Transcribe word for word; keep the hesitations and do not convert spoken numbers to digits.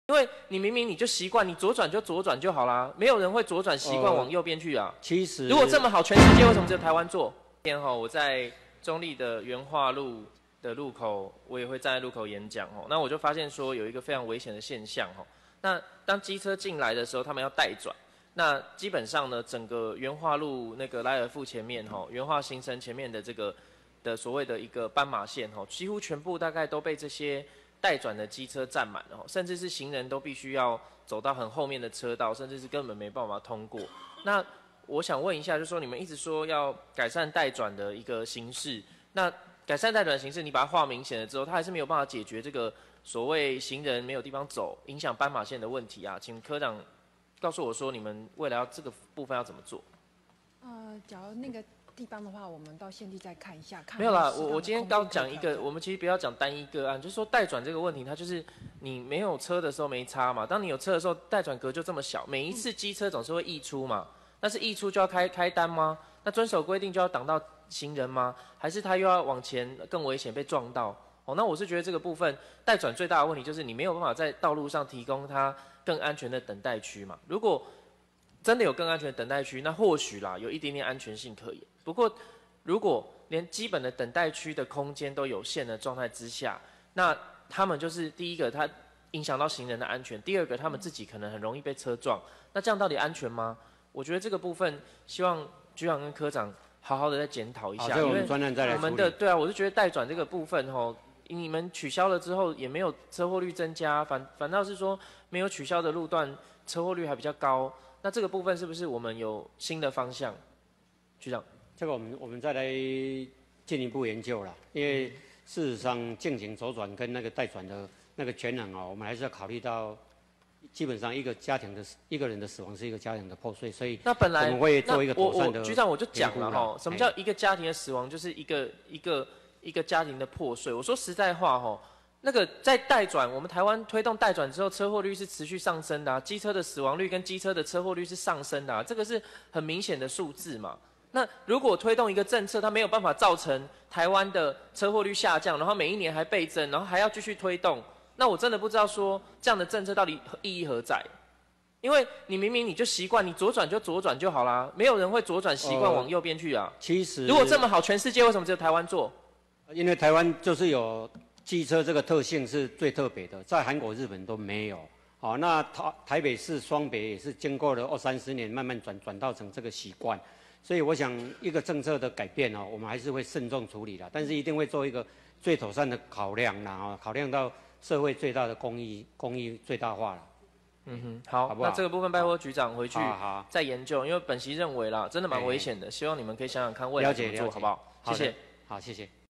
因为你明明你就习惯，你左转就左转就好啦，没有人会左转习惯往右边去啊。呃、 其实如果这么好，全世界为什么只有台湾做？天后我在中立的元化路的路口，我也会站在路口演讲哦。那我就发现说有一个非常危险的现象哦。那当机车进来的时候，他们要带转。那基本上呢，整个元化路那个莱尔富前面哈，元化新生前面的这个的所谓的一个斑马线哈，几乎全部大概都被这些待转的机车占满了，甚至是行人都必须要走到很后面的车道，甚至是根本没办法通过。那我想问一下，就是说你们一直说要改善待转的一个形式，那改善待转的形式，你把它画明显了之后，它还是没有办法解决这个所谓行人没有地方走，影响斑马线的问题啊？请科长告诉我说，你们未来要这个部分要怎么做？ 呃，假如那个地方的话，我们到现地再看一下。看没有啦，我我今天刚讲一个，我们其实不要讲单一个案，就是说待转这个问题，它就是你没有车的时候没差嘛，当你有车的时候，待转格就这么小，每一次机车总是会溢出嘛，但是溢出就要开开单吗？那遵守规定就要挡到行人吗？还是他又要往前更危险被撞到？哦，那我是觉得这个部分待转最大的问题就是你没有办法在道路上提供它更安全的等待区嘛。如果真的有更安全的等待区，那或许啦有一点点安全性可言。不过如果连基本的等待区的空间都有限的状态之下，那他们就是第一个，它影响到行人的安全；第二个，他们自己可能很容易被车撞。那这样到底安全吗？我觉得这个部分，希望局长跟科长好好的再检讨一下。 因为我们再来我们的对啊，我是觉得待转这个部分吼，你们取消了之后也没有车祸率增加，反反倒是说没有取消的路段车祸率还比较高。那这个部分是不是我们有新的方向？局长， 这个我们我们再来进一步研究啦。因为事实上，进行左转跟那个待转的那个权衡哦，我们还是要考虑到，基本上一个家庭的一个人的死亡是一个家庭的破碎，所以那本来我们会做一个妥善的。 局长我就讲了哈，什么叫一个家庭的死亡，就是一个一个一个家庭的破碎。我说实在话哈。那个在待转，我们台湾推动待转之后，车祸率是持续上升的啊，机车的死亡率跟机车的车祸率是上升的啊，这个是很明显的数字嘛。那如果推动一个政策，它没有办法造成台湾的车祸率下降，然后每一年还倍增，然后还要继续推动，那我真的不知道说这样的政策到底意义何在？因为你明明你就习惯，你左转就左转就好啦，没有人会左转习惯往右边去啊。 呃、其实如果这么好，全世界为什么只有台湾做？ 因为台湾就是有。机车这个特性是最特别的，在韩国、日本都没有。好、哦，那台台北市双北也是经过了二三十年，慢慢转转到成这个习惯。所以我想，一个政策的改变哦，我们还是会慎重处理的，但是一定会做一个最妥善的考量啦，哦，考量到社会最大的公益，公益最大化了。 嗯哼，好， 好不好？ 那这个部分拜托局长回去再研究，因为本席认为啦，真的蛮危险的，希望你们可以想想看未来怎么做，好不好？谢谢。 好，谢谢。